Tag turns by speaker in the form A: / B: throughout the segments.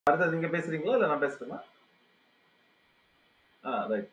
A: அடுத்தது நீங்க பேசுறீங்களா? இல்ல நான் பேசட்டுமா? ரைட்.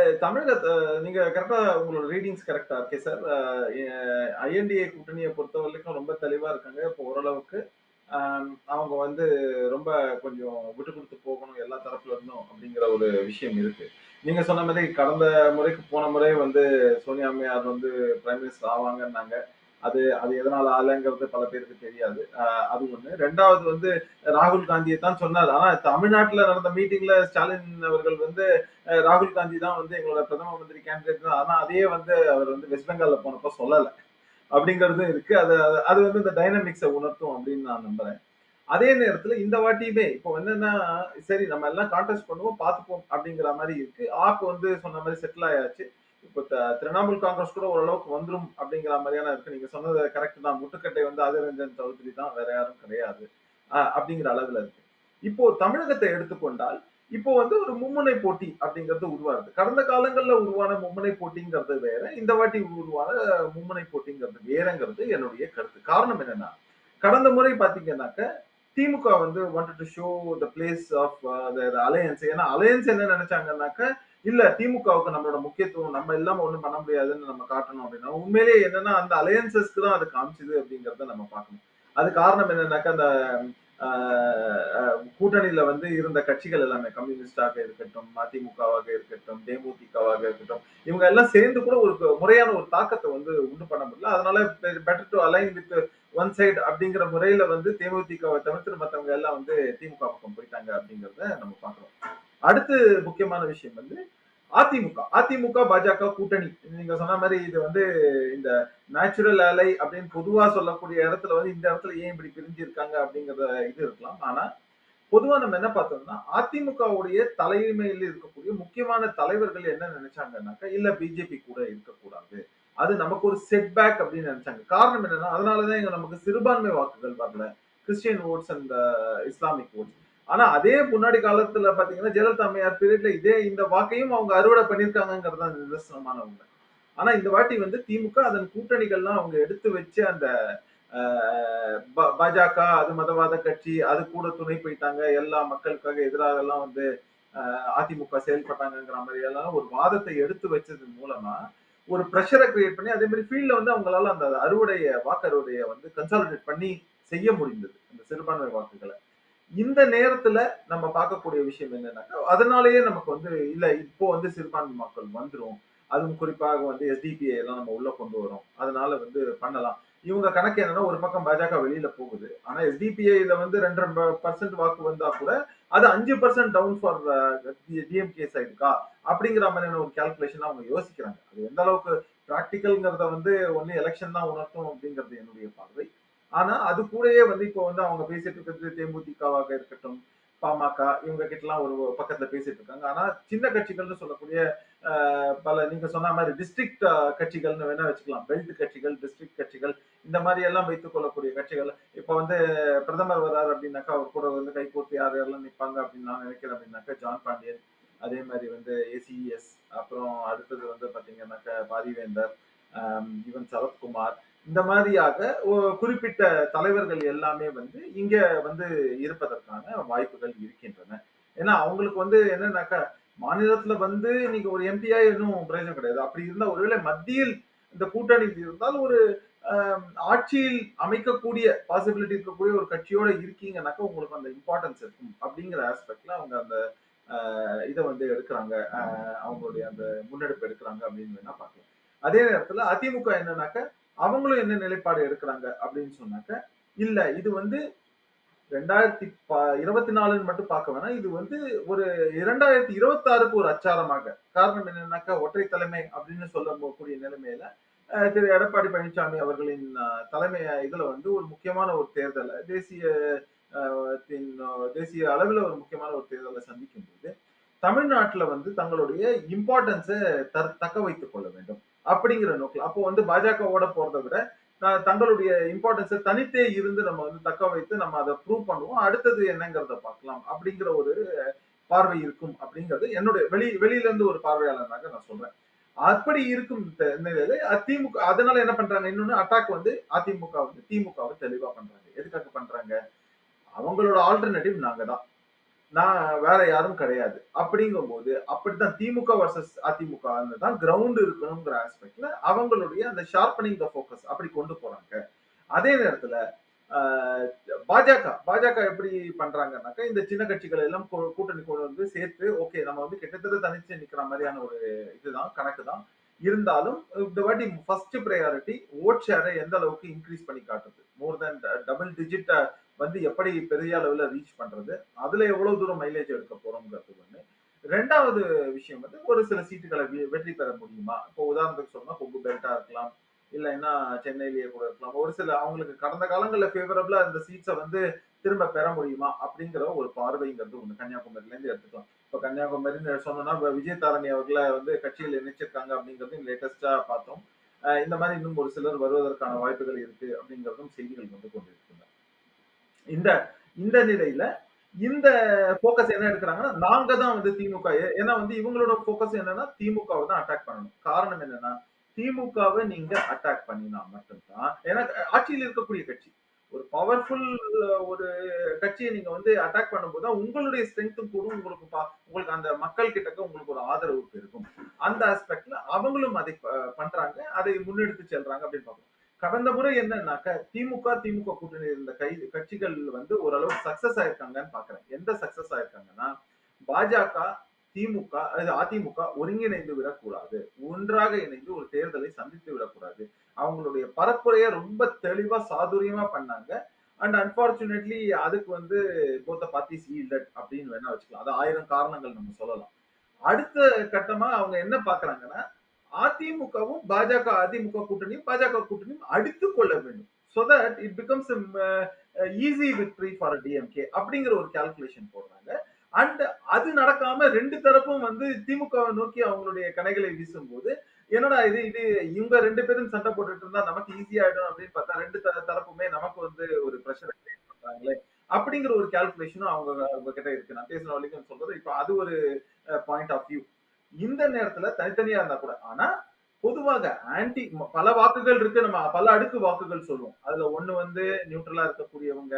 A: நீங்க கரெக்ட்டா உங்களோட ரீடிங்ஸ் கரெக்ட்டா ஓகே சார். ஐஎன்டிஏ கூட்டணிய பொறுத்தவரைக்கும் ரொம்ப தெளிவா இருக்காங்க. இப்போ ஓரளவுக்கு அவங்க வந்து ரொம்ப கொஞ்சம் விட்டு குடுத்து போகணும் எல்லா தரப்புல இருந்தும் அப்படிங்கிற ஒரு விஷயம் இருக்கு. நீங்க சொன்ன மாரி கடந்த முறைக்கு போன முறை வந்து சோனியா அம்மையார் வந்து பிரைம் மினிஸ்டர் ஆவாங்கன்னாங்க. அது அது எதனால ஆகலங்கிறது பல பேருக்கு தெரியாது. அது ஒண்ணு. 2வது வந்து ராகுல் காந்திய தான் சொன்னாரு. ஆனா தமிழ்நாட்டுல நடந்த மீட்டிங்ல ஸ்டாலின் அவர்கள் வந்து ராகுல் காந்தி தான் வந்து எங்களோட பிரதம மந்திரி கேண்டிடேட் தான். ஆனா அதையே வந்து அவர் வந்து வெஸ்ட் பெங்கால்ல போனப்ப சொல்லல. அப்படிங்கிறதும் இருக்கு. அது அது அது வந்து இந்த டைனமிக்ஸ உணர்த்தும் அப்படின்னு நான் நம்புறேன். அதே நேரத்துல இந்த வாட்டியுமே இப்போ என்னன்னா, சரி நம்ம எல்லாம் கான்டெஸ்ட் பண்ணுவோம், பார்த்துப்போம் அப்படிங்கிற மாரி இருக்கு. ஆப் வந்து சொன்ன மாரி செட்டில் ஆயாச்சு. இப்போ திரிணாமுல் காங்கிரஸ் கூட ஓரளவுக்கு வந்துரும் அப்படிங்கிற மாரியான இருக்கு. நீங்க சொன்னது கரெக்ட் தான். முட்டுக்கட்டை வந்து ஆதிர் ரஞ்சன் சௌத்ரி தான். வேற யாரும் கிடையாது. அப்படிங்கிற அளவுல இருக்கு. இப்போ தமிழகத்தை எடுத்துக்கொண்டால், இப்போ வந்து ஒரு மும்முனை போட்டி அப்படிங்கிறது உருவாகுது. கடந்த காலங்கள்ல உருவான மும்முனை போட்டிங்கிறது வேற. இந்த வாட்டி உருவான மும்முனை போட்டிங்கிறது வேறங்கிறது என்னுடைய கருத்து. காரணம் என்னன்னா, கடந்த முறை பார்த்தீங்கன்னாக்க, திமுக வந்து wanted to show the place of their alliance. ஏன்னா அலையன்ஸ் என்ன நினைச்சாங்கன்னாக்க, இல்ல திமுகவுக்கு நம்மளோட முக்கியத்துவம் நம்ம இல்லாம ஒண்ணும் பண்ண முடியாதுன்னு நம்ம காட்டணும் அப்படின்னா, உண்மையிலேயே என்னன்னா அந்த அலையன்ஸஸ்க்கு தான் அது காமிச்சது அப்படிங்கிறத நம்ம பார்க்கணும். அது காரணம் என்னன்னாக்க, அந்த கூட்டணியில வந்து இருந்த கட்சிகள் எல்லாமே கம்யூனிஸ்டாக இருக்கட்டும், அதிமுகவாக இருக்கட்டும், தேமுதிகவாக இருக்கட்டும், இவங்க எல்லாம் சேர்ந்து கூட ஒரு முறையான ஒரு தாக்கத்தை வந்து உண்டு பண்ண முடியல. அதனால better to align with one side அப்படிங்கிற முறையில வந்து தேமுதிகவை தவிர்த்து மத்தவங்க எல்லாம் வந்து திமுக பக்கம் போயிட்டாங்க அப்படிங்கிறத நம்ம பார்க்கிறோம். அடுத்து முக்கியமான விஷயம் வந்து அதிமுக, பாஜக கூட்டணி. நீங்க சொன்ன மாரி இது வந்து இந்த நேச்சுரல் அலை அப்படின்னு பொதுவா சொல்லக்கூடிய இடத்துல வந்து இந்த இடத்துல ஏன் இப்படி பிரிஞ்சு இருக்காங்க அப்படிங்கிற இது இருக்கலாம். ஆனா பொதுவா நம்ம என்ன பார்த்தோம்னா, அதிமுகவுடைய தலைமையில் இருக்கக்கூடிய முக்கியமான தலைவர்கள் என்ன நினைச்சாங்கன்னாக்கா, இல்ல பிஜேபி கூட இருக்கக்கூடாது. அது நமக்கு ஒரு செட் பேக் அப்படின்னு நினைச்சாங்க. காரணம் என்னன்னா, அதனால தான் இங்க நமக்கு சிறுபான்மை வாக்குகள் வரல. Christian votes and Islamic votes. ஆனா அதே முன்னாடி காலத்துல பாத்தீங்கன்னா, ஜெயலலிதா அம்மையார் பீரியட்ல இதே இந்த வாக்கையும் அவங்க அறுவடை பண்ணியிருக்காங்கங்கிறது தான் நிதர்சனமான உண்மை. ஆனா இந்த வாட்டி வந்து திமுக அதன் கூட்டணிகள்லாம் அவங்க எடுத்து வச்சு அந்த பாஜக அது மதவாத கட்சி அது கூட துணை போயிட்டாங்க எல்லா மக்களுக்காக எதிராக எல்லாம் வந்து அதிமுக செயல்பட்டாங்கிற மாதிரி எல்லாம் ஒரு வாதத்தை எடுத்து வச்சது மூலமா ஒரு ப்ரெஷரை கிரியேட் பண்ணி அதே மாதிரி ஃபீல்ட்ல வந்து அவங்களால அந்த வாக்கு அறுவடைய வந்து கன்சாலிடேட் பண்ணி செய்ய முடிந்தது அந்த சிறுபான்மை வாக்குகளை. இந்த நேரத்துல நம்ம பார்க்கக்கூடிய விஷயம் என்னன்னாக்கா, அதனாலேயே நமக்கு வந்து இல்ல இப்போ வந்து சிறுபான்மை மக்கள் வந்துரும். அதுவும் குறிப்பாக வந்து எஸ்டிபிஐ எல்லாம் நம்ம உள்ள கொண்டு வரோம். அதனால வந்து பண்ணலாம். இவங்க கணக்கு என்னன்னா, ஒரு பக்கம் பாஜக வெளியில போகுது. ஆனா எஸ்டிபிஐல வந்து 2 2% வாக்கு வந்தா கூட, அது 5% டவுன் ஃபார் டிஎம்கே சைடுக்கா அப்படிங்கிற மாதிரியான ஒரு கால்குலேஷன் அவங்க யோசிக்கிறாங்க. அது எந்த அளவுக்கு பிராக்டிகல்ங்கிறத வந்து ஒன்லி எலெக்ஷன் தான் உணர்த்தும் அப்படிங்கிறது என்னுடைய பார்வை. ஆனா அது கூடயே வந்து இப்போ வந்து அவங்க பேசிட்டு இருக்கிறது தேமுதிகவாக இருக்கட்டும், பாமக இவங்க கிட்டலாம் ஒரு பக்கத்துல பேசிட்டு இருக்காங்க. ஆனா சின்ன கட்சிகள்னு சொல்லக்கூடிய பல நீங்க சொன்ன மாதிரி டிஸ்ட்ரிக்ட் கட்சிகள்னு வேணா வச்சுக்கலாம். பெல்ட் கட்சிகள், டிஸ்ட்ரிக்ட் கட்சிகள் இந்த மாதிரி எல்லாம் வைத்துக் கொள்ளக்கூடிய கட்சிகள். இப்போ வந்து பிரதமர் வர்றாரு அப்படின்னாக்கா அவர் கூட வந்து கைகோர்த்து யார் யாரெல்லாம் நிற்பாங்க அப்படின்னு நான் நினைக்கிறேன் அப்படின்னாக்கா ஜான் பாண்டியன், அதே மாதிரி வந்து ஏசிஎஸ், அப்புறம் அடுத்தது வந்து பாத்தீங்கன்னாக்கா பாரிவேந்தர், ஈவன் சரத்குமார் இந்த மாதிரியாக குறிப்பிட்ட தலைவர்கள் எல்லாமே வந்து இங்க வந்து இருப்பதற்கான வாய்ப்புகள் இருக்கின்றன. ஏன்னா அவங்களுக்கு வந்து என்னன்னாக்கா மாநிலத்துல வந்து நீங்க ஒரு எம்பியா இன்னும் பிரயோஜனம் கிடையாது. அப்படி இருந்தா ஒருவேளை மத்தியில் இந்த கூட்டணி இருந்தால் ஒரு ஆட்சியில் அமைக்கக்கூடிய பாசிபிலிட்டி இருக்கக்கூடிய ஒரு கட்சியோட இருக்கீங்கன்னாக்கா உங்களுக்கு அந்த இம்பார்ட்டன்ஸ் இருக்கும் அப்படிங்கிற ஆஸ்பெக்ட்ல அவங்க அந்த இதை வந்து எடுக்கிறாங்க. அவங்களுடைய அந்த முன்னெடுப்பு எடுக்கிறாங்க அப்படின்னு வேணா பார்க்கலாம். அதே நேரத்துல அதிமுக என்னன்னாக்க அவங்களும் என்ன நிலைப்பாடு எடுக்கிறாங்க அப்படின்னு சொன்னாக்க இல்ல இது வந்து 2024 மட்டும் பார்க்க வேணாம். இது வந்து ஒரு 2026க்கு ஒரு அச்சாரமாக. காரணம் என்னன்னாக்கா ஒற்றை தலைமை அப்படின்னு சொல்லக்கூடிய நிலைமையில திரு எடப்பாடி பழனிசாமி அவர்களின் தலைமை இதுல வந்து ஒரு முக்கியமான ஒரு தேர்தலை தேசிய அளவில் ஒரு முக்கியமான ஒரு தேர்தலை சந்திக்கும் போது தமிழ்நாட்டுல வந்து தங்களுடைய இம்பார்ட்டன்ஸை தக்க வைத்துக் கொள்ள வேண்டும் அப்படிங்கிற நோக்கில் அப்போ வந்து பாஜகவோட போறதை விட தங்களுடைய இம்பார்ட்டன்ஸை தனித்தே இருந்து நம்ம வந்து தக்க வைத்து நம்ம அதை ப்ரூவ் பண்ணுவோம் அடுத்தது என்னங்கிறத பார்க்கலாம் அப்படிங்கிற ஒரு பார்வை இருக்கும் அப்படிங்கிறது என்னுடைய வெளியில இருந்து ஒரு பார்வையாளராக நான் சொல்றேன். அப்படி இருக்கும் நிலையில அதிமுக அதனால என்ன பண்றாங்க இன்னொன்னு அட்டாக் வந்து அதிமுக வந்து திமுகவை தெளிவா பண்றாங்க. எதுக்காக பண்றாங்க? அவங்களோட ஆல்டர்னேட்டிவ் நாங்க தான். நான் வேற யாரும் கிடையாது. அப்படிங்கும்போது, அப்படித்தான் திமுக வர்சஸ் அதிமுகன்னு தான் கிரவுண்ட் இருக்கணுங்கிற ஆஸ்பெக்ட்ல அவங்களுடைய அந்த ஷார்ப்பனிங் த ஃபோக்கஸ் அப்படி கொண்டு போறாங்க. அதே நேரத்துல ஆ பாஜக எப்படி பண்றாங்கன்னாக்கா, இந்த சின்ன கட்சிகள் எல்லாம் கூட்டணி கொண்டு வந்து சேர்த்து, ஓகே நம்ம வந்து கிட்டத்தட்ட தனிச்சு நிக்கிற மாரியான ஒரு இதுதான் கணக்கு தான். இருந்தாலும் இந்த வாட்டி ஃபர்ஸ்ட் பிரையாரிட்டி வோட் ஷேர எந்த அளவுக்கு இன்கிரீஸ் பண்ணி காட்டுறது. மோர் தென் டபுள் டிஜிட்ட வந்து எப்படி பெரிய அளவுல ரீச் பண்றது. அதுல எவ்வளவு தூரம் மைலேஜ் எடுக்க போறோம்ங்கிறது ஒண்ணு. 2வது விஷயம் வந்து ஒரு சில சீட்டுகள வெற்றி பெற முடியுமா? இப்போ உதாரணத்துக்கு சொன்னா கொங்கு பெல்ட்டா இருக்கலாம். இல்லைன்னா சென்னையிலேயே கூட இருக்கலாம். ஒரு சில அவங்களுக்கு கடந்த காலங்கள்ல ஃபேவரபிளா இருந்த சீட்ஸ வந்து திரும்ப பெற முடியுமா? அப்படிங்கிற ஒரு பார்வைங்கிறது ஒண்ணு கன்னியாகுமரியில இருந்து எடுத்துக்கலாம். இப்ப கன்னியாகுமரின்னு சொன்னோம்னா, விஜய் தாரணி அவர்கள வந்து கட்சியில் இணைச்சிருக்காங்க அப்படிங்கிறதையும் லேட்டஸ்ட்டா பார்த்தோம். இந்த மாரி இன்னும் ஒரு சிலர் வருவதற்கான வாய்ப்புகள் இருக்கு அப்படிங்கிறதும் செய்திகள் வந்து கொண்டிருக்கின்றன. இந்த இந்த நிலையில இந்த ஃபோக்கஸ் என்ன எடுக்குறாங்கன்னா, நாங்க தான் வந்து திமுக ஏன்னா வந்து இவங்களோட ஃபோக்கஸ் என்னன்னா, திமுகவ தான் அட்டாக் பண்ணணும். காரணம் என்னன்னா, திமுகவ நீங்க அட்டாக் பண்ணினா மட்டும் தான் ஏன்னா ஆட்சியில் இருக்கக்கூடிய கட்சி. ஒரு பவர்ஃபுல் ஒரு கட்சிய நீங்க வந்து அட்டாக் பண்ணும்போது தான் உங்களுடைய ஸ்ட்ரெங்த்தும் கூடும். உங்களுக்கு அந்த மக்கள் கிட்டக்க உங்களுக்கு ஒரு ஆதரவு பெருகும். அந்த ஆஸ்பெக்ட்ல அவங்களும் அதை பண்றாங்க. அதை முன்னெடுத்து செல்றாங்க அப்படின்னு பார்க்கிறோம். கடந்த முறை என்னன்னாக்க திமுக கூட்டணி இருந்த கட்சிகள் வந்து ஓரளவு சக்சஸ் ஆயிருக்காங்கன்னு பாக்குறேன். எந்த சக்சஸ் ஆயிருக்காங்கன்னா பாஜக, திமுக, அதிமுக ஒருங்கிணைந்து விடக்கூடாது. ஒன்றாக இணைந்து ஒரு தேர்தலை சந்தித்து விடக்கூடாது. அவங்களுடைய பரப்புரைய ரொம்ப தெளிவா சாதுரியமா பண்ணாங்க. அண்ட் அன்பார்ச்சுனேட்லி அதுக்கு வந்து போத் த பார்ட்டிஸ் ஈல்டட் அப்படின்னு வேணா வச்சுக்கலாம். அது 1000 காரணங்கள் நம்ம சொல்லலாம். அடுத்த கட்டமா அவங்க என்ன பாக்குறாங்கன்னா அதிமுகவும் அதிமுக கூட்டணியும் பாஜக கூட்டணியும் அடித்துக் கொள்ள வேண்டும் so that it becomes a easy victory for DMK அப்படிங்கிற ஒரு கால்குலேஷன் போடுறாங்க அண்ட் அது நடக்காம ரெண்டு தரப்பும் வந்து திமுகவை நோக்கி அவங்களுடைய கணைகளை வீசும்போது என்னடா இது இது இவங்க ரெண்டு பேரும் சண்டை போட்டுட்டு இருந்தா நமக்கு ஈஸி ஆயிடும் அப்படின்னு பார்த்தா ரெண்டு தரப்புமே நமக்கு வந்து ஒரு பிரஷர் கிரியேட் பண்றாங்களே அப்படிங்கிற ஒரு கால்குலேஷனும் அவங்க கிட்ட இருக்கு நான் பேசுற வரைக்கும் சொல்றது இப்ப அது ஒரு பாயிண்ட் ஆஃப் வியூ இந்த நேரத்துல தனித்தனியா இருந்தா கூட ஆனா பொதுவாக ஆன்டி பல வாக்குகள் இருக்கு நம்ம பல அடுக்கு வாக்குகள் சொல்லுவோம் அதுல ஒண்ணு வந்து நியூட்ரலா இருக்கக்கூடியவங்க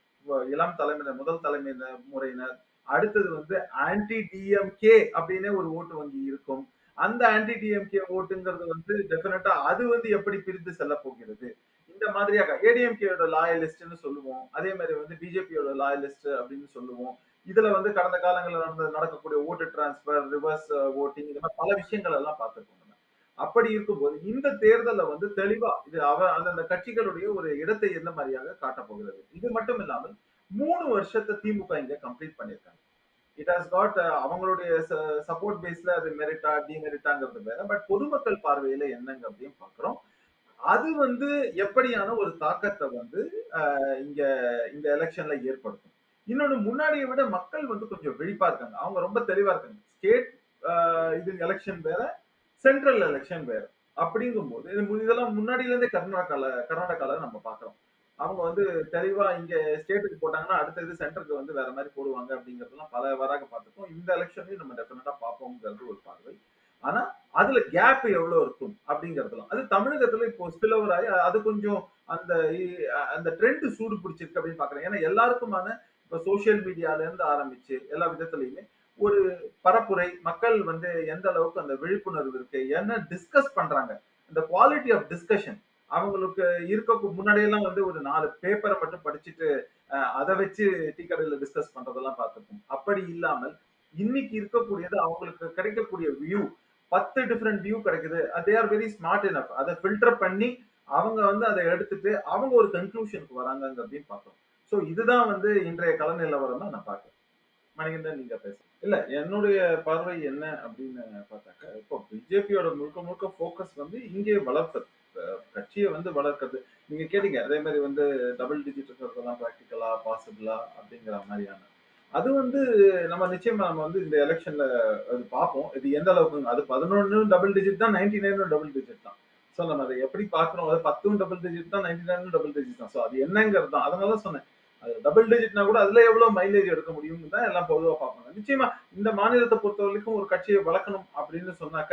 A: இளம் தலைமையினர் முதல் தலைமையினர் முறையினர் அடுத்தது வந்து ஆன்டி டிஎம்கே அப்படின்னே ஒரு ஓட்டு வங்கி இருக்கும் அந்த ஆன்டி டிஎம்கே ஓட்டுங்கிறது வந்து டெபினட்டா அது வந்து எப்படி பிரித்து செல்ல போகிறது இந்த மாதிரியாக ஏடிஎம்கேயோட லாயலிஸ்ட்னு சொல்லுவோம் அதே மாதிரி வந்து பிஜேபியோட லாயலிஸ்ட் அப்படின்னு சொல்லுவோம் இதுல வந்து கடந்த காலங்களில் நடக்கக்கூடிய ஓட்டு டிரான்ஸ்பர் ரிவர்ஸ் ஓட்டிங் இந்த மாதிரி பல விஷயங்கள் எல்லாம் பார்த்துருக்கோம் அப்படி இருக்கும்போது இந்த தேர்தலை வந்து தெளிவா இது அந்தந்த கட்சிகளுடைய ஒரு இடத்தை எந்த மாதிரியாக காட்டப் போகிறது இது மட்டும் இல்லாமல் 3 வருஷத்தை திமுக இங்க கம்ப்ளீட் பண்ணியிருக்காங்க இட் ஹாஸ் காட் அவங்களுடைய சப்போர்ட் பேஸ்ல அது மெரிட்டா டிமெரிட்டாங்கிறது வேற பட் பொதுமக்கள் பார்வையில என்னங்க அப்படின்னு பாக்குறோம் அது வந்து எப்படியான ஒரு தாக்கத்தை வந்து இங்க இந்த எலெக்ஷன்ல ஏற்படுத்தும் இன்னொன்னு முன்னாடியை விட மக்கள் வந்து கொஞ்சம் விழிப்பா இருக்காங்க அவங்க ரொம்ப தெளிவா இருக்காங்க ஸ்டேட் இது எலெக்ஷன் வேற சென்ட்ரல் எலெக்ஷன் வேற அப்படிங்கும்போது இதெல்லாம் முன்னாடில இருந்தே கர்நாடகால நம்ம பாக்குறோம் அவங்க வந்து தெளிவா இங்க ஸ்டேட்டுக்கு போட்டாங்கன்னா அடுத்த இது சென்டருக்கு வந்து வேற மாதிரி போடுவாங்க அப்படிங்கறதெல்லாம் பல வராக பார்த்துருக்கோம் இந்த எலெக்ஷன்லயும் நம்ம டெஃபினட்டா பார்ப்போம்ங்கிறது ஒரு பார்வை ஆனா அதுல கேப் எவ்வளவு இருக்கும் அப்படிங்கறதுலாம் அது தமிழகத்துல இப்போ ஸ்பில் ஆகி அது கொஞ்சம் அந்த அந்த ட்ரெண்ட் சூடு பிடிச்சிருக்கு அப்படின்னு பாக்குறேன் ஏன்னா எல்லாருக்குமான இப்ப சோசியல் மீடியால இருந்து ஆரம்பிச்சு எல்லா விதத்திலயுமே ஒரு பரப்புரை மக்கள் வந்து எந்த அளவுக்கு அந்த விழிப்புணர்வு இருக்கு என்ன டிஸ்கஸ் பண்றாங்க இந்த குவாலிட்டி ஆஃப் டிஸ்கஷன் அவங்களுக்கு இருக்க முன்னாடியெல்லாம் வந்து ஒரு 4 பேப்பரை மட்டும் படிச்சுட்டு அதை வச்சு டீ கடையில டிஸ்கஸ் பண்றதெல்லாம் பார்த்துருப்போம் அப்படி இல்லாமல் இன்னைக்கு இருக்கக்கூடியது அவங்களுக்கு கிடைக்கக்கூடிய வியூ 10 டிஃப்ரெண்ட் வியூ கிடைக்குது they are very smart enough அதை ஃபில்டர் பண்ணி அவங்க வந்து அதை எடுத்துட்டு அவங்க ஒரு கன்க்ளூஷனுக்கு வராங்கிறதையும் பார்க்கணும் ஸோ இதுதான் வந்து இன்றைய கள நிலவரம் தான் நான் பார்க்கிறேன் மணிகண்டன் நீங்க பேச இல்ல என்னுடைய பார்வை என்ன அப்படின்னு பார்த்தாக்க இப்போ பிஜேபியோட முழுக்க முழுக்க போக்கஸ் வந்து இங்கே வளர்ப்பது கட்சியை வந்து வளர்க்கறது நீங்க கேட்டீங்க அதே மாதிரி வந்து டபுள் டிஜிட் இருக்கிறதெல்லாம் ப்ராக்டிக்கலா பாசிபிளா அப்படிங்கிற மாதிரியான அது வந்து நம்ம நிச்சயமா நம்ம வந்து இந்த எலெக்ஷன்ல அது பார்ப்போம் இது எந்த அளவுக்கு அது 11 டபுள் டிஜிட் தான் 99 டபுள் டிஜிட் தான் ஸோ நம்ம அதை எப்படி பார்க்கணும் அது 10 டபுள் டிஜிட் தான் 99 டபுள் டிஜிட் தான் ஸோ அது என்னங்கிறது தான் அதனால சொன்னேன் அது டபுள் டிஜிட்னா கூட அதுல எவ்வளவு மைலேஜ் எடுக்க முடியும்னு தான் எல்லாம் பொதுவாக பார்ப்பாங்க நிச்சயமா இந்த மாநிலத்தை பொறுத்த வரைக்கும் ஒரு கட்சியை வளர்க்கணும் அப்படின்னு சொன்னாக்க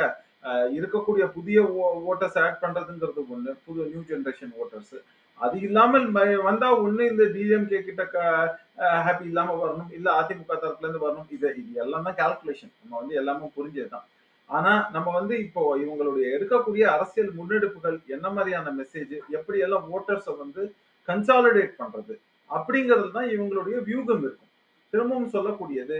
A: இருக்கக்கூடிய புதிய ஓட்டர்ஸ் ஆட் பண்றதுங்கிறது ஒண்ணு, புது நியூ ஜெனரேஷன் ஓட்டர்ஸ். அது இல்லாமல் வந்தா ஒண்ணு இந்த டிஎம்கே கிட்ட ஹாப்பி இல்லாம வரணும், இல்ல அதிமுக தரப்புல இருந்து வரணும். இது எல்லாம் தான் கால்குலேஷன். நம்ம வந்து எல்லாமே புரிஞ்சதுதான். ஆனா நம்ம வந்து இப்போ இவங்களுடைய எடுக்கக்கூடிய அரசியல் முன்னெடுப்புகள் என்ன மாதிரியான மெசேஜ், எப்படி எல்லாம் ஓட்டர்ஸை வந்து கன்சாலிடேட் பண்றது அப்படிங்கிறது தான் இவங்களுடைய வியூகம் இருக்கும். திரும்பவும் சொல்லக்கூடியது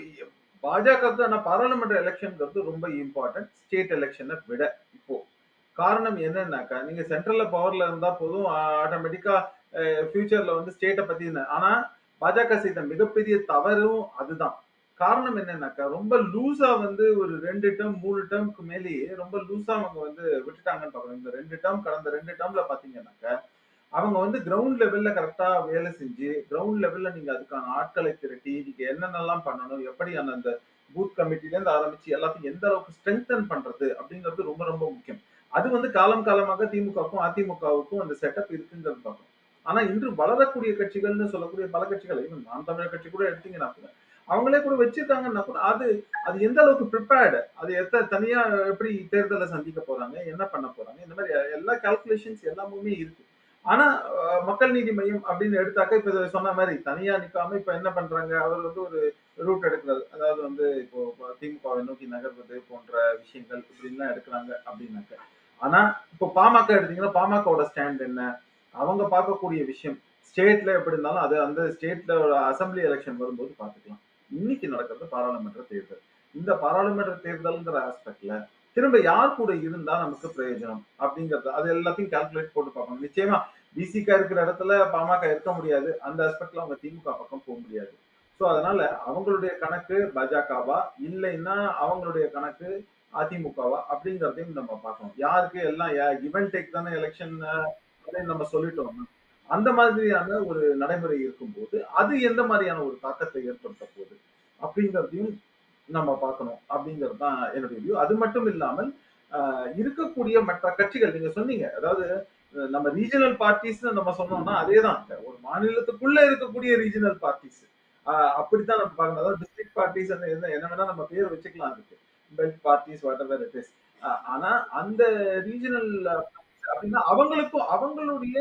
A: பாஜகவுக்கு ஆனா பாராளுமன்ற எலெக்ஷன்ங்கிறது ரொம்ப இம்பார்ட்டன்ட் ஸ்டேட் எலெக்ஷனை விட இப்போ. காரணம் என்னன்னாக்கா நீங்க சென்ட்ரல்ல பவர்ல இருந்தா போதும் ஆட்டோமேட்டிக்கா ஃபியூச்சர்ல வந்து ஸ்டேட்டை பத்தி ஆனா பாஜக செய்த மிகப்பெரிய தவறும் அதுதான். காரணம் என்னன்னாக்கா ரொம்ப லூசா வந்து ஒரு 2 டேர்ம் 3 டேர்முக்கு மேலேயே ரொம்ப லூசா அவங்க வந்து விட்டுட்டாங்கன்னு பாக்குறோம். இந்த 2 டேர்ம் கடந்த 2 டேர்ம்ல பாத்தீங்கன்னாக்கா அவங்க வந்து கிரவுண்ட் லெவல்ல கரெக்டா வேலை செஞ்சு கிரவுண்ட் லெவல்ல நீங்க அதுக்கான ஆட்களை திரட்டி நீங்க என்னென்னலாம் பண்ணணும் எப்படி அந்த பூத் கமிட்டில இருந்து ஆரம்பிச்சு எல்லாத்தையும் எந்த அளவுக்கு ஸ்ட்ரென்தன் பண்றது அப்படிங்கிறது ரொம்ப ரொம்ப முக்கியம். அது வந்து காலம் காலமாக திமுகவுக்கும் அதிமுகவுக்கும் அந்த செட்டப் இருக்குங்கிறது பார்க்கணும். ஆனா இன்று வளரக்கூடிய கட்சிகள்னு சொல்லக்கூடிய பல கட்சிகள் even நாம் தமிழர் கட்சி கூட எடுத்தீங்கன்னா கூட அவங்களே கூட வச்சிருக்காங்கன்னா கூட அது அது எந்த அளவுக்கு ப்ரிப்பேர்டு அது தனியா எப்படி தேர்தலை சந்திக்க போறாங்க என்ன பண்ண போறாங்க இந்த மாதிரி எல்லா கால்குலேஷன்ஸ் எல்லாமே இருக்கு. ஆனா மக்கள் நீதி மையம் அப்படின்னு எடுத்தாக்க இப்ப இதை சொன்ன மாதிரி தனியா நிக்காம இப்ப என்ன பண்றாங்க அவர் வந்து ஒரு ரூட் எடுக்கிறது அதாவது வந்து இப்போ திமுகவை நோக்கி நகர்வது போன்ற விஷயங்கள் இப்படின்லாம் எடுக்கிறாங்க அப்படின்னாக்க. ஆனா இப்போ பாமக எடுத்தீங்கன்னா பாமகவோட ஸ்டாண்ட் என்ன அவங்க பார்க்கக்கூடிய விஷயம் ஸ்டேட்ல எப்படி இருந்தாலும் அது அந்த ஸ்டேட்ல அசம்பிளி எலெக்ஷன் வரும்போது பார்த்துக்கலாம். இன்னைக்கு நடக்கிறது பாராளுமன்ற தேர்தல். இந்த பாராளுமன்ற தேர்தல்ங்கிற ஆஸ்பெக்ட்ல திரும்ப யார் கூட இருந்தா நமக்கு பிரயோஜனம் அப்படிங்கறது அது எல்லாத்தையும் கால்குலேட் போட்டு பார்க்கணும். நிச்சயமா பிசிகா இருக்கிற இடத்துல பாமக இருக்க முடியாது. அந்த ஆஸ்பெக்ட்ல அவங்க திமுக பக்கம் போக முடியாது. சோ அதனால அவங்களுடைய கணக்கு பாஜகவா இல்லைன்னா அவங்களுடைய கணக்கு அதிமுகவா அப்படிங்கறதையும் நம்ம பார்க்கணும். யாருக்கு எல்லாம் கிவன் டேக் தானே எலெக்ஷன் நம்ம சொல்லிட்டோம். அந்த மாதிரியான ஒரு நடைமுறை இருக்கும்போது அது எந்த மாதிரியான ஒரு தாக்கத்தை ஏற்படுத்த போகுது அப்படிங்கிறதையும் நம்ம பார்க்கணும் அப்படிங்கிறது தான் என்னுடைய வியூ. அது மட்டும் இல்லாமல் இருக்கக்கூடிய மற்ற கட்சிகள் நீங்க சொன்னீங்க அதாவது நம்ம ரீஜனல் பார்ட்டிஸ்னு நம்ம சொன்னோம்னா அதேதான் ஒரு மாநிலத்துக்குள்ள இருக்கக்கூடிய ரீஜனல் பார்ட்டிஸ் அப்படித்தான் நம்ம பார்க்கணும். அதாவது டிஸ்ட்ரிக்ட் பார்ட்டிஸ் என்ன வேணா நம்ம பேர் வச்சுக்கலாம் அதுக்கு belt parties whatever it is. ஆனா அந்த ரீஜனல் அப்படின்னா அவங்களுக்கும் அவங்களுடைய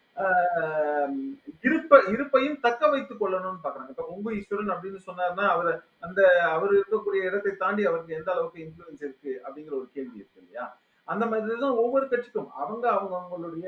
A: இருப்பையும் தக்க வைத்துக் கொள்ளணும்னு பாக்குறாங்க. இப்ப கொங்கு ஈஸ்வரன் அப்படின்னு சொன்னாருன்னா அவர் அந்த அவர் இருக்கக்கூடிய இடத்தை தாண்டி அவருக்கு எந்த அளவுக்கு இன்ஃபுளுன்ஸ் இருக்கு அப்படிங்கிற ஒரு கேள்வி இருக்கு இல்லையா? அந்த மாதிரிதான் ஒவ்வொரு கட்சிக்கும் அவங்க அவங்களுடைய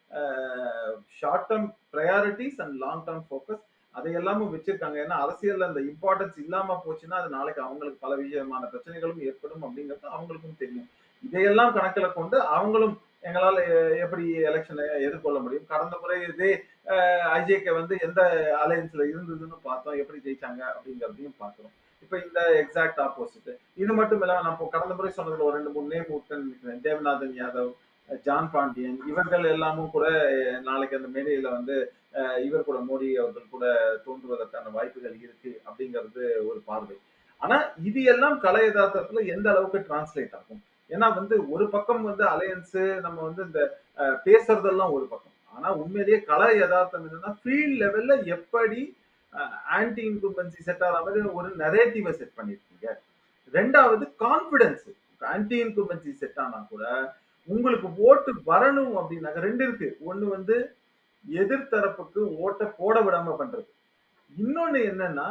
A: short term priorities and long term focus அதை எல்லாமும் வச்சிருக்காங்க. ஏன்னா அரசியல் அந்த இம்பார்ட்டன்ஸ் இல்லாம போச்சுன்னா அது நாளைக்கு அவங்களுக்கு பல விதமான பிரச்சனைகளும் ஏற்படும் அப்படிங்கிறது அவங்களுக்கும் தெரியும். இதையெல்லாம் கணக்கில கொண்டு அவங்களும் எங்களால எப்படி எலெக்ஷனை எதிர்கொள்ள முடியும் கடந்த முறை இதே ஐஜேகே வந்து எந்த அலையன்ஸ்ல இருந்ததுன்னு பார்த்தோம் எப்படி ஜெயிச்சாங்க அப்படிங்கிறதையும் பார்க்கிறோம். இப்ப இந்த எக்ஸாக்ட் ஆப்போசிட். இது மட்டும் இல்லாம நம்ம கடந்த முறை சொன்னதுல ஒரு 2 3 நேம் விட்டுன்னு தேவநாதன் யாதவ் ஜான் பாண்டியன் இவர்கள் எல்லாமும் கூட நாளைக்கு அந்த மேடையில வந்து இவர் கூட மோடி அவர்கள் கூட தோன்றுவதற்கான வாய்ப்புகள் இருக்கு அப்படிங்கிறது ஒரு பார்வை. ஆனா இது எல்லாம் கலை யதார்த்தத்துல எந்த அளவுக்கு டிரான்ஸ்லேட் ஆகும்? ஏன்னா வந்து ஒரு பக்கம் வந்து அலையன்ஸ் நம்ம வந்து இந்த பேசுறதெல்லாம் ஒரு பக்கம். ஆனா உண்மையிலேயே கலை யதார்த்தம் என்னன்னா ஃபீல்ட் லெவல்ல எப்படி ஆன்டி இன்கும்பன்சி செட் ஆகிற மாதிரி ஒரு நரேட்டிவை செட் பண்ணிருக்கீங்க. ரெண்டாவது கான்பிடன்ஸ் ஆன்டி இன்கும்பன்சி செட் ஆனா கூட உங்களுக்கு ஓட்டு வரணும் அப்படின்னாக்க 2 இருக்கு. ஒண்ணு வந்து எதிர்த்தரப்புக்கு ஓட்ட போட விடாம பண்றது. இன்னொன்னு என்னன்னா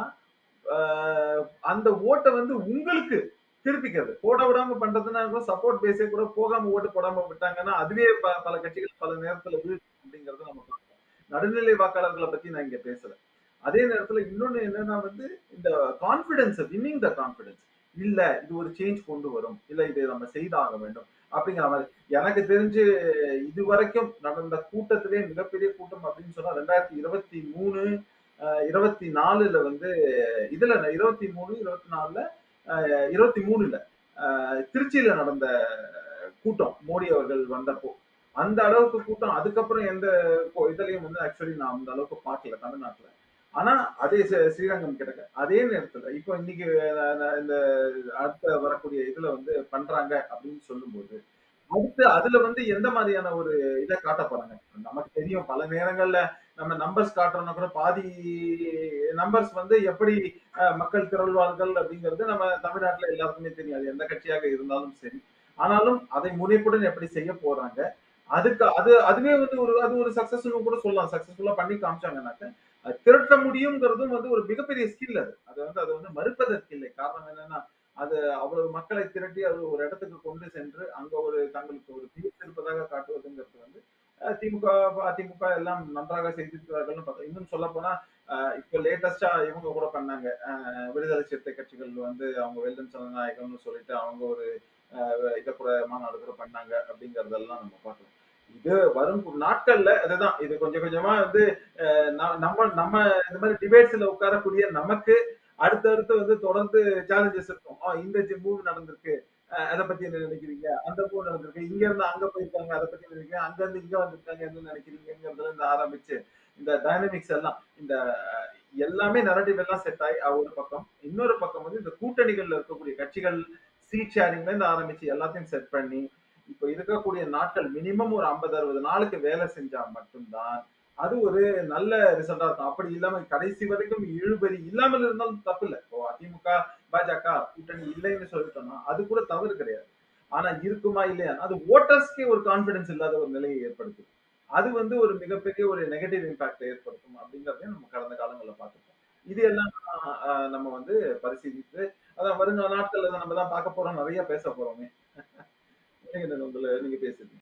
A: அந்த ஓட்டை வந்து உங்களுக்கு திருப்பிக்கிறது. போட விடாம பண்றதுன்னா சப்போர்ட் பேஸே கூட போகாம ஓட்டு போடாம விட்டாங்கன்னா அதுவே பல கட்சிகள் பல நேரத்துல வீழ்ச்சி அப்படிங்கறத நம்ம பார்க்கிறோம். நடுநிலை வாக்காளர்களை பத்தி நான் இங்க பேசல. அதே நேரத்துல இன்னொன்னு என்னன்னா வந்து இந்த கான்பிடன்ஸ் வின்னிங் த கான்பிடன்ஸ் இல்ல இது ஒரு சேஞ்ச் கொண்டு வரும் இல்ல இதை நம்ம செய்தாக வேண்டும் அப்படிங்கிற மாதிரி எனக்கு தெரிஞ்சு இது வரைக்கும் நடந்த கூட்டத்திலே மிகப்பெரிய கூட்டம் அப்படின்னு சொன்னா 2023 24ல வந்து இதுல 23 24ல 23ல திருச்சியில நடந்த கூட்டம் மோடி அவர்கள் வந்தப்போ அந்த அளவுக்கு கூட்டம் அதுக்கப்புறம் எந்த இதுலயும் வந்து ஆக்சுவலி நான் அந்த அளவுக்கு பார்க்கல தமிழ்நாட்டுல. ஆனா அதே ஸ்ரீரங்கம் கிடக்க அதே நேரத்துல இப்போ இன்னைக்கு இந்த அடுத்த வரக்கூடிய இதுல வந்து பண்றாங்க அப்படின்னு சொல்லும்போது அடுத்து அதுல வந்து எந்த மாதிரியான ஒரு இதை காட்ட போறாங்க? நமக்கு தெரியும் பல நேரங்கள்ல நம்ம நம்பர்ஸ் காட்டுறோம்னா கூட பாதி நம்பர்ஸ் வந்து எப்படி மக்கள் திரள்வார்கள் அப்படிங்கிறது நம்ம தமிழ்நாட்டுல எல்லாருக்குமே தெரியும். அது எந்த கட்சியாக இருந்தாலும் சரி. ஆனாலும் அதை முனைப்புடன் எப்படி செய்ய போறாங்க? அதுவே வந்து அது ஒரு சக்சஸ்ன்னு கூட சொல்லலாம். சக்சஸ்ஃபுல்லா பண்ணி காமிச்சாங்கன்னாக்க, திரட்ட முடியும்ங்கிறதும் வந்து ஒரு மிகப்பெரிய ஸ்கில் அது. அது வந்து மறுப்பதற்கு இல்லை. காரணம் என்னன்னா, அது அவ்வளவு மக்களை திரட்டி அது ஒரு இடத்துக்கு கொண்டு சென்று, அங்க ஒரு தங்களுக்கு ஒரு தீர்வு இருப்பதாக காட்டுவதுங்கிறது வந்து திமுக, அதிமுக எல்லாம் நன்றாக செய்திருக்கிறார்கள்னு பார்த்தோம். இன்னும் சொல்லப்போனா, இப்ப லேட்டஸ்ட்டா இவங்க கூட பண்ணாங்க. விடுதலை சிறுத்தை கட்சிகள் வந்து அவங்க வெல்லம் ஜனநாயகம்னு சொல்லிட்டு அவங்க ஒரு இத கூட மாநாடு கூட பண்ணாங்க அப்படிங்கிறதெல்லாம் நம்ம பார்க்கலாம். இது வரும் நாட்கள்ல அதுதான் இது கொஞ்சம் கொஞ்சமா வந்து நம்ம நம்ம இந்த மாதிரி டிபேட்ஸ்ல உட்காரக்கூடிய நமக்கு அடுத்தடுத்து வந்து தொடர்ந்து சேலஞ்சஸ் இருக்கும். இந்த மூவ் நடந்திருக்கு. அத பத்தி என்ன நினைக்கிறீங்க? அந்த மூவ் நடந்திருக்கு. இங்க இருந்து அங்க போயிருக்காங்க. அத பத்தி என்ன நினைக்கிறீங்க? அங்க இருந்து இங்க வந்திருக்காங்க. என்ன நினைக்கிறீங்கிறதுல இருந்து ஆரம்பிச்சு இந்த டைனமிக்ஸ் எல்லாம் இந்த எல்லாமே நரேட்டிவ் எல்லாம் செட் ஆகி ஒரு பக்கம். இன்னொரு பக்கம் வந்து இந்த கூட்டணிகள்ல இருக்கக்கூடிய கட்சிகள் சீட் ஷேரிங்ல இருந்து ஆரம்பிச்சு எல்லாத்தையும் செட் பண்ணி இப்ப இருக்கக்கூடிய நாட்கள் மினிமம் ஒரு 50, 60 நாளுக்கு வேலை செஞ்சா மட்டும்தான் அது ஒரு நல்ல ரிசல்ட்டா இருக்கும். அப்படி இல்லாம கடைசி வரைக்கும் இழுபறி இல்லாமல் இருந்தாலும் தப்பு இல்ல. இப்போ அதிமுக, பாஜக கூட்டணி இல்லைன்னு சொல்லிட்டோம்னா அது கூட தவறு கிடையாது. ஆனா இருக்குமா இல்லையா அது ஓட்டர்ஸ்க்கே ஒரு கான்பிடன்ஸ் இல்லாத ஒரு நிலையை ஏற்படுத்துது. அது வந்து ஒரு மிகப்பெரிய ஒரு நெகட்டிவ் இம்பாக்ட் ஏற்படுத்தும் அப்படிங்கறதையும் நம்ம கடந்த காலங்கள்ல பார்த்துருக்கோம். இது எல்லாம் நம்ம வந்து பரிசீலித்து அதான் வருங்கால நாட்கள்ல நம்ம தான் பார்க்க போறோம் நிறைய பேச போறோமே. நீங்க பேசுங்க.